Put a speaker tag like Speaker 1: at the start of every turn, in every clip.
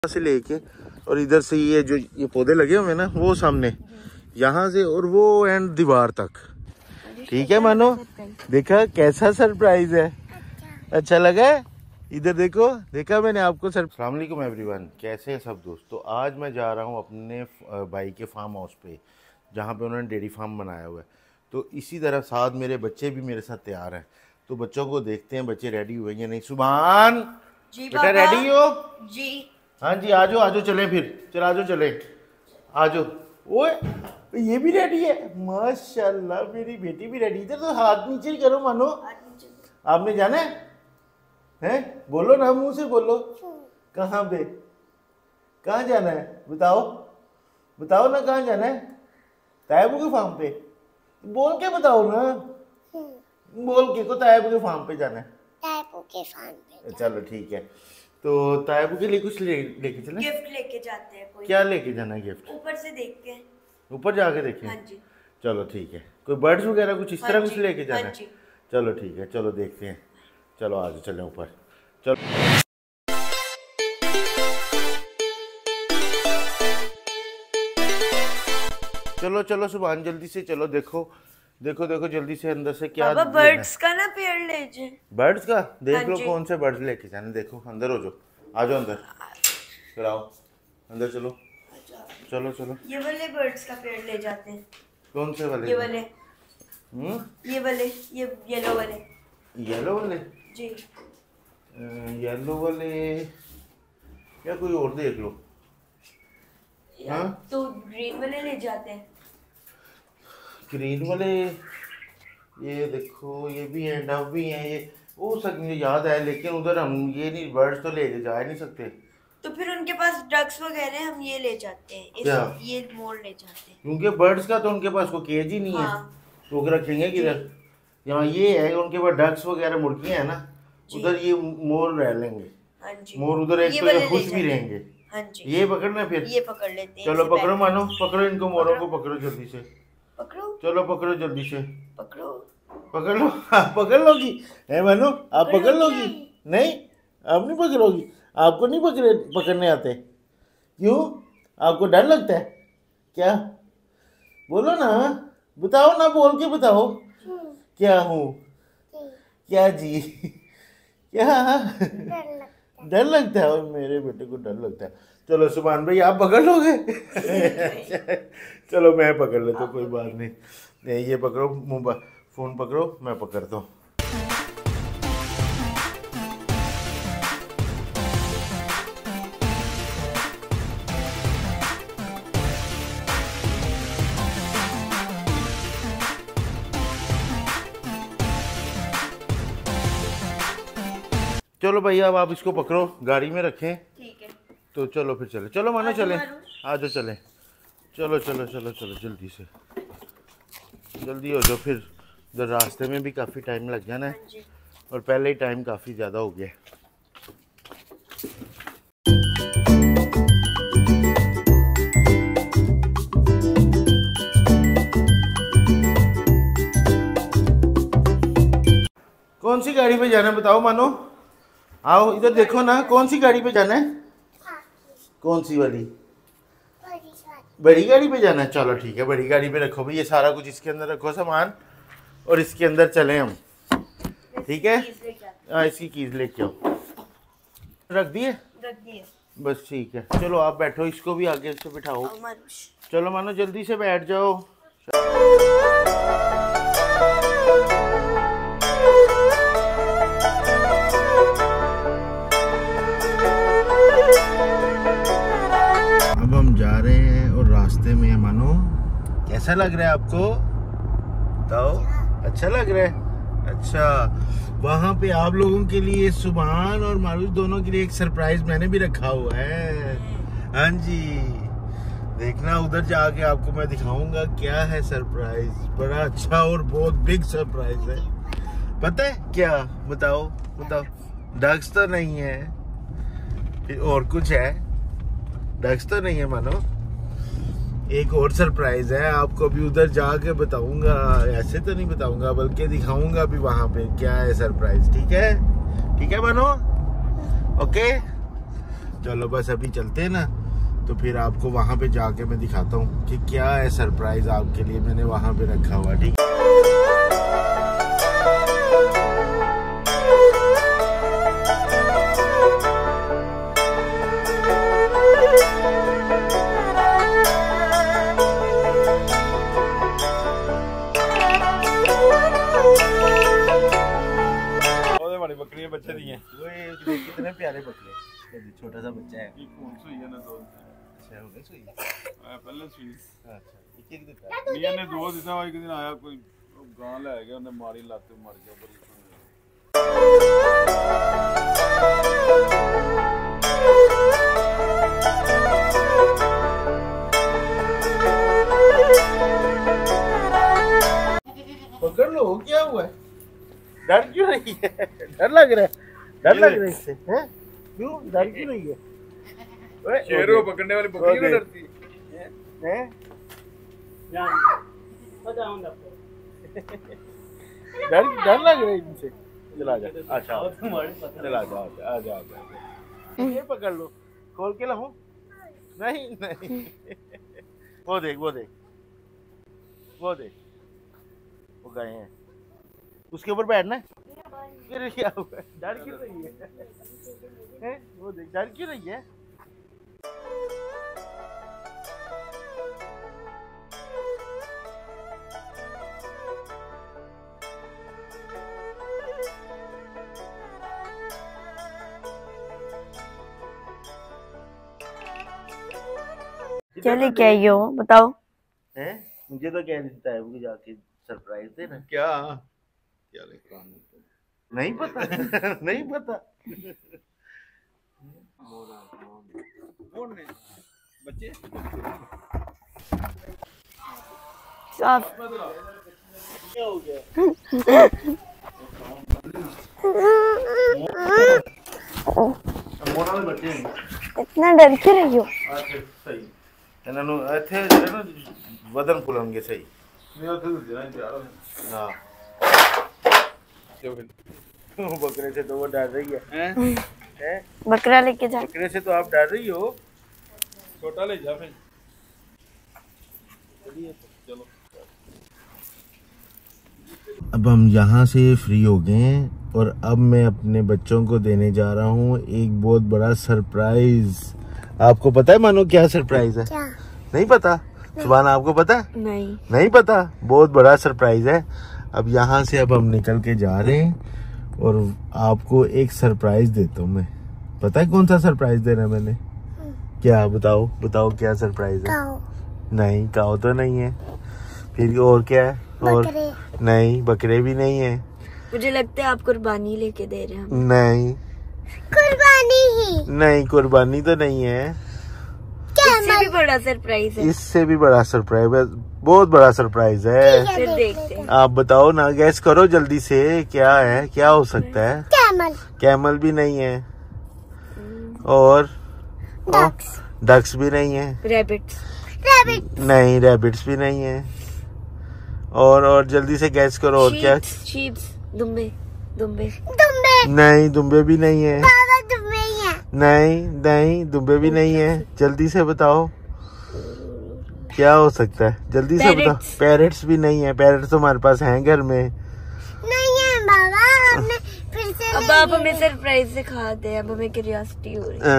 Speaker 1: से लेके और इधर से ये जो ये पौधे लगे हुए हैं ना वो सामने यहाँ से और वो एंड दीवार तक। ठीक है मानो, देखा कैसा सरप्राइज है, अच्छा लगा है? इधर देखो, देखा मैंने आपको सर। अस्सलाम वालेकुम एवरीवन, कैसे हैं सब दोस्त। तो आज मैं जा रहा हूँ अपने भाई के फार्म हाउस पे जहाँ पे उन्होंने डेयरी फार्म बनाया हुआ है। तो इसी तरह साथ मेरे बच्चे भी मेरे साथ तैयार हैं, तो बच्चों को देखते हैं बच्चे रेडी हुए या नहीं। सुभान
Speaker 2: जी
Speaker 1: बेटा रेडी हो?
Speaker 2: जी
Speaker 1: हाँ जी, आजो आजो चले, फिर चल आजो चले, आजो। ओए ये भी रेडी है, माशाल्लाह मेरी बेटी भी रेडी। इधर तो हाथ नीचे करो मानो। आपने जाना है? बोलो ना, मुंह से बोलो। कहाँ पे, कहाँ जाना है बताओ, बताओ ना कहाँ जाना है। तायब के फार्म पे बोल के बताओ ना, बोल के को तायब के फार्म पे जाना है।
Speaker 2: तायबू के फार्म पे
Speaker 1: चलो ठीक है, तो तायबू के लिए कुछ लेके चले।
Speaker 2: गिफ्ट लेके जाते हैं। कोई
Speaker 1: क्या लेके जाना है गिफ्ट?
Speaker 2: ऊपर से देख के,
Speaker 1: ऊपर जाके देखें।
Speaker 2: हाँ जी।
Speaker 1: चलो ठीक है, कोई बर्ड्स वगैरह कुछ इस तरह
Speaker 2: हाँ
Speaker 1: कुछ लेके जाना
Speaker 2: हाँ
Speaker 1: है।
Speaker 2: जी।
Speaker 1: चलो ठीक है, चलो देखते हैं। चलो आज चलें ऊपर, चलो। चलो चलो सुभान जल्दी से चलो, देखो देखो देखो जल्दी से अंदर से क्या
Speaker 2: पापा बर्ड्स का ना पेड़ ले जाए।
Speaker 1: बर्ड्स का देख
Speaker 2: हाँ
Speaker 1: लो
Speaker 2: जी।
Speaker 1: कौन से बर्ड्स लेके जाने। देखो अंदर हो जाओ, आ जाओ अंदर, फिर आओ अंदर, चलो चलो चलो।
Speaker 2: ये वाले बर्ड्स का पेड़ ले जाते हैं।
Speaker 1: कौन से वाले?
Speaker 2: ये वाले,
Speaker 1: हम्म,
Speaker 2: ये वाले, ये येलो वाले।
Speaker 1: येलो वाले?
Speaker 2: जी
Speaker 1: येलो वाले या कोई और देख लो। हाँ?
Speaker 2: तो ग्रीन वाले ले जाते हैं।
Speaker 1: ग्रीन वाले, ये देखो ये भी हैं, डव भी हैं। ये वो सब मुझे याद है, लेकिन उधर हम ये नहीं, बर्ड्स तो ले जा नहीं सकते।
Speaker 2: तो फिर उनके पास डक्स वगैरह हम ये ले जाते हैं।
Speaker 1: क्या?
Speaker 2: ये मोर ले जाते हैं
Speaker 1: क्योंकि बर्ड्स का तो उनके पास कोई केज ही नहीं है।
Speaker 2: हाँ।
Speaker 1: तो वो रखेंगे किधर? यहाँ ये है उनके पास डक्स वगैरह मुर्गियाँ हैं ना, उधर ये मोर रह लेंगे।
Speaker 2: हाँ जी।
Speaker 1: मोर उधर एक
Speaker 2: ये
Speaker 1: तो
Speaker 2: वाले
Speaker 1: ये
Speaker 2: ले
Speaker 1: खुश भी
Speaker 2: जाते हैं।
Speaker 1: रहेंगे।
Speaker 2: हाँ जी।
Speaker 1: ये पकड़ना फिर,
Speaker 2: ये पकड़ लेते हैं।
Speaker 1: चलो
Speaker 2: इनसे
Speaker 1: पकड़ो
Speaker 2: बैठ-
Speaker 1: मानो, पकड़ो इनको, मोरों को पकड़ो जल्दी से।
Speaker 2: पकड़ो
Speaker 1: चलो पकड़ो जल्दी से,
Speaker 2: पकड़ो।
Speaker 1: पकड़ लो। आप पकड़ लोगी है मानो? आप पकड़ लोगी? नहीं, आप नहीं पकड़ोगी। आपको नहीं पकड़ने आते? क्यों, आपको डर लगता है क्या? बोलो ना, बताओ ना, बोल के बताओ। क्या हूँ? क्या जी? क्या डर लगता है? और मेरे बेटे को डर लगता है। चलो सुभान भाई आप पकड़ लोगे? चलो मैं पकड़ लेता हूँ, कोई बात नहीं। नहीं ये पकड़ो, फोन पकड़ो, मैं पकड़ता हूँ। चलो भैया अब आप इसको पकड़ो, गाड़ी में रखें।
Speaker 2: ठीक है।
Speaker 1: तो चलो फिर चले, चलो मानो चले, आ जाओ चले, चलो चलो चलो चलो जल्दी से, जल्दी हो जाओ। फिर उधर रास्ते में भी काफ़ी टाइम लग जाना है,
Speaker 2: हाँ जी।
Speaker 1: और पहले ही टाइम काफ़ी ज़्यादा हो गया है। कौन सी गाड़ी पे जाना है बताओ मानो? आओ इधर देखो ना, कौन सी गाड़ी पे जाना है? कौन सी वाली? बड़ी गाड़ी पे जाना है। चलो ठीक है, बड़ी गाड़ी पे रखो भाई, ये सारा कुछ इसके अंदर रखो सामान, और इसके अंदर चलें हम। ठीक है, हाँ इसकी कीज लेके आओ। रख दिए?
Speaker 2: रख दिए।
Speaker 1: बस ठीक है, चलो आप बैठो, इसको भी आगे से बिठाओ।
Speaker 2: मानुष।
Speaker 1: चलो मानो जल्दी से बैठ जाओ। अब हम जा रहे हैं और रास्ते में मानो, कैसा लग रहा है आपको बताओ? अच्छा लग रहा है? अच्छा, वहाँ पे आप लोगों के लिए सुभान और मारूफ दोनों के लिए एक सरप्राइज मैंने भी रखा हुआ है। हाँ जी, देखना उधर जाके आपको मैं दिखाऊंगा क्या है सरप्राइज। बड़ा अच्छा और बहुत बिग सरप्राइज है। पता है क्या? बताओ बताओ। डक्स तो नहीं है, फिर और कुछ है? डक्स तो नहीं है मानो, एक और सरप्राइज है आपको भी उधर जाके बताऊंगा। ऐसे तो नहीं बताऊंगा, बल्कि दिखाऊंगा भी वहां पे क्या है सरप्राइज। ठीक है, ठीक है मानो? ओके, चलो बस अभी चलते हैं ना, तो फिर आपको वहां पे जाके मैं दिखाता हूँ कि क्या है सरप्राइज आपके लिए मैंने वहां पे रखा हुआ। ठीक है,
Speaker 3: बकरियां बच्चे दिए
Speaker 1: कितने प्यारे बकरे, छोटा सा बच्चा है। अच्छा हो गया सुई
Speaker 3: पहले सुई।
Speaker 1: अच्छा एक देता
Speaker 3: मियां ने 2 दिता, एक दिन आया कोई गां ले गया, उन्हें मारी लाते मर गया। बड़ी
Speaker 1: पकड़ लो, क्या हुआ है? डर क्यों नहीं है? डर लग रहा है? डर लग रहा है इससे? हैं? क्यों डर क्यों नहीं है?
Speaker 3: शेरों को पकड़ने वाली बकरी क्यों डरती है?
Speaker 1: हैं? डर लग रहा है इनसे? चला जा। अच्छा चला जा, आ जा। ये पकड़ लो, खोल के लाऊं? नहीं नहीं वो देख वो गए हैं, उसके ऊपर बैठना है। फिर क्या हुआ? डर क्यों नहीं है? वो देख, डर क्यों नहीं है?
Speaker 2: क्या लेके आई हो बताओ?
Speaker 1: हैं? मुझे तो कह देता है वो जाके सरप्राइज देना।
Speaker 3: क्या लेकर आना?
Speaker 1: नहीं पता नहीं पता।
Speaker 3: बच्चे
Speaker 2: साफ
Speaker 1: क्या हो गया? मोना में बच्चे हैं।
Speaker 2: इतना डर क्यों रही हो?
Speaker 1: अच्छा सही ਇਹਨਾਂ ਨੂੰ ਇੱਥੇ ਜਿਹੜੇ ਨਾ ਵਦਨ ਫੁੱਲਣਗੇ ਸਹੀ।
Speaker 3: नहीं होते तो देना यार।
Speaker 1: हाँ
Speaker 3: क्यों फिर?
Speaker 1: बकरे से तो वो डर रही है। हैं?
Speaker 2: बकरा लेके जा।
Speaker 1: बकरे से तो आप डर रही हो।
Speaker 3: छोटा ले जा फिर। चलो
Speaker 1: अब हम यहाँ से फ्री हो गए हैं और अब मैं अपने बच्चों को देने जा रहा हूँ एक बहुत बड़ा सरप्राइज। आपको पता है मानो क्या सरप्राइज है?
Speaker 2: क्या?
Speaker 1: नहीं पता? सुभान आपको पता है?
Speaker 2: नहीं
Speaker 1: पता? बहुत बड़ा सरप्राइज है। अब यहाँ से अब हम निकल के जा रहे हैं और आपको एक सरप्राइज देता हूँ मैं। पता है कौन सा सरप्राइज देना है मैंने? क्या बताओ क्या सरप्राइज है? नहीं काऊ तो नहीं है। फिर और क्या है? और नहीं बकरे भी नहीं है।
Speaker 2: मुझे लगता है आप कुर्बानी लेके दे रहे हैं।
Speaker 1: नहीं कुर्बानी तो नहीं है।
Speaker 2: इससे भी बड़ा सरप्राइज है।
Speaker 1: इससे भी बड़ा सरप्राइज है, बहुत बड़ा सरप्राइज है।
Speaker 2: फिर देखते हैं।
Speaker 1: आप बताओ ना, गैस करो जल्दी से, क्या है? क्या हो सकता है? कैमल भी नहीं है और डक्स भी नहीं है।
Speaker 2: रैबिट्स
Speaker 1: नहीं रैबिट्स भी नहीं है और जल्दी से गैस करो। और क्या?
Speaker 2: शीप्स दुम्बे
Speaker 1: नहीं दुम्बे भी नहीं है। नहीं दुम्बे भी नहीं है। जल्दी से बताओ क्या हो सकता है? जल्दी से बताओ। पैरेट्स भी नहीं है। पैरेट्स तो हमारे पास हैं घर में।
Speaker 4: नहीं है बाबा, हमने फिर से
Speaker 2: अब आप हमें सरप्राइज दिखा दे। अब हमें क्यूरियोसिटी हो रही है।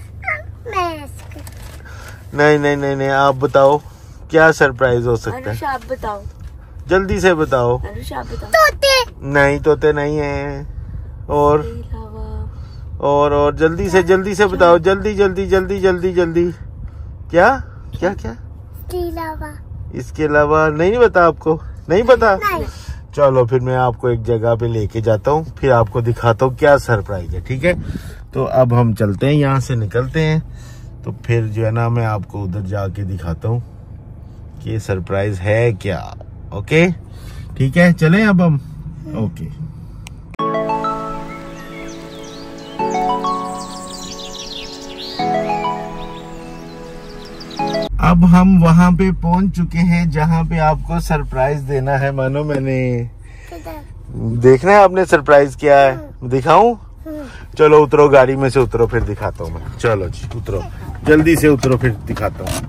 Speaker 1: नहीं आप बताओ क्या सरप्राइज हो सकता है?
Speaker 2: अनुषा आप बताओ,
Speaker 1: जल्दी से बताओ।
Speaker 2: अनुषा आप बताओ।
Speaker 1: नहीं तोते नहीं है और जल्दी से बताओ। जल्दी क्या इसके अलावा नहीं पता आपको? नहीं पता? चलो फिर मैं आपको एक जगह पे लेके जाता हूँ, फिर आपको दिखाता हूँ क्या सरप्राइज है। ठीक है, तो अब हम चलते हैं, यहाँ से निकलते हैं, तो फिर जो है ना मैं आपको उधर जाके दिखाता हूँ कि ये सरप्राइज है क्या। ओके ठीक है, चलें अब हम। ओके अब हम वहां पे पहुंच चुके हैं जहां पे आपको सरप्राइज देना है। मानो मैंने देखना है आपने सरप्राइज क्या है, दिखाऊं? चलो उतरो, गाड़ी में से उतरो, फिर दिखाता हूँ मैं। चलो जी उतरो, जल्दी से उतरो, फिर दिखाता हूँ।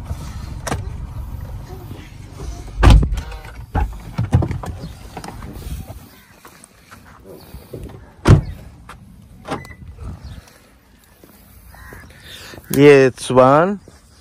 Speaker 1: ये स्वान,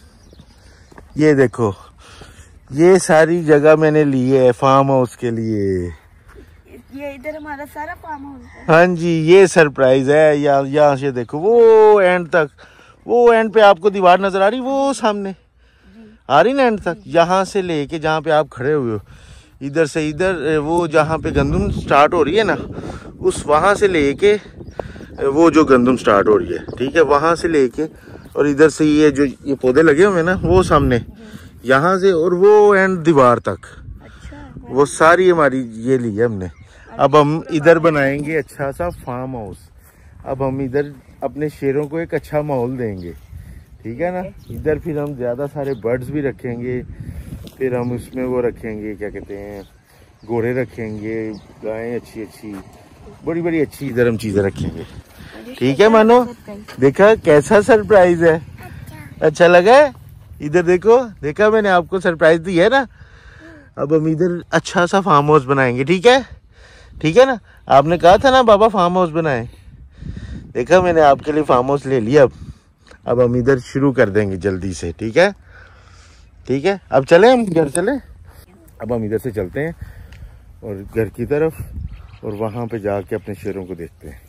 Speaker 1: ये देखो, ये सारी जगह मैंने ली है फार्म हाउस के लिए।
Speaker 2: ये इधर हमारा सारा फार्म हाउस है।
Speaker 1: हाँ जी, ये सरप्राइज है। यहाँ से देखो वो एंड तक, वो एंड पे आपको दीवार नजर आ रही, वो सामने आ रही ना एंड तक, यहाँ से लेके जहाँ पे आप खड़े हुए हो, इधर से इधर, वो जहाँ पे गंदम स्टार्ट हो रही है ना, उस वहाँ से लेके वो जो गंदम स्टार्ट हो रही है, ठीक है, वहाँ से लेके और इधर से ये जो ये पौधे लगे हुए ना, वो सामने यहाँ से और वो एंड दीवार तक, वो सारी हमारी ये ली है हमने। अब हम इधर बनाएंगे अच्छा सा फार्म हाउस। अब हम इधर अपने शेरों को एक अच्छा माहौल देंगे, ठीक है ना। इधर फिर हम ज्यादा सारे बर्ड्स भी रखेंगे, फिर हम उसमें वो रखेंगे, क्या कहते हैं, घोड़े रखेंगे, गायें अच्छी अच्छी, बड़ी बड़ी अच्छी इधर हम चीजें रखेंगे, ठीक है मानो। देखा कैसा सरप्राइज है, अच्छा लगा है? इधर देखो, देखा मैंने आपको सरप्राइज दी है ना। अब हम इधर अच्छा सा फार्म हाउस बनाएंगे, ठीक है, ठीक है ना। आपने कहा था ना बाबा फार्म हाउस बनाए, देखा मैंने आपके लिए फार्म हाउस ले लिया। अब हम इधर शुरू कर देंगे जल्दी से, ठीक है, ठीक है। अब चले, हम घर चले। अब हम इधर से चलते हैं और घर की तरफ, और वहां पे जाके अपने शेरों को देखते हैं।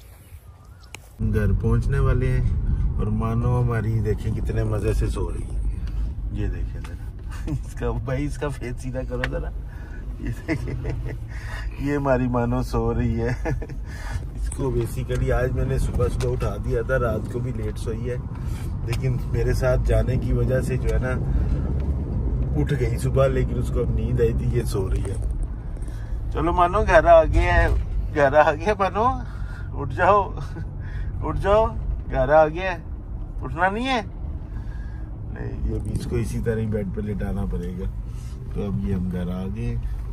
Speaker 1: घर पहुंचने वाले हैं और मानो हमारी देखें कितने मजे से सो रही है। ये देखें जरा इसका भाई, इसका फेस सीधा करो जरा, ये देखें, ये हमारी मानो सो रही है। इसको बेसिकली आज मैंने सुबह सुबह उठा दिया था, रात को भी लेट सोई है, लेकिन मेरे साथ जाने की वजह से जो है ना उठ गई सुबह, लेकिन उसको अब नींद आई थी, ये सो रही है। चलो मानो घर आ गया है, घर आ गया मानो, उठ जाओ, उठ जाओ, घर आ गया है, उठना नहीं है। नहीं, ये भी इसको इसी तरह ही बेड पे लेटाना पड़ेगा। तो अब ये हम घर आ गए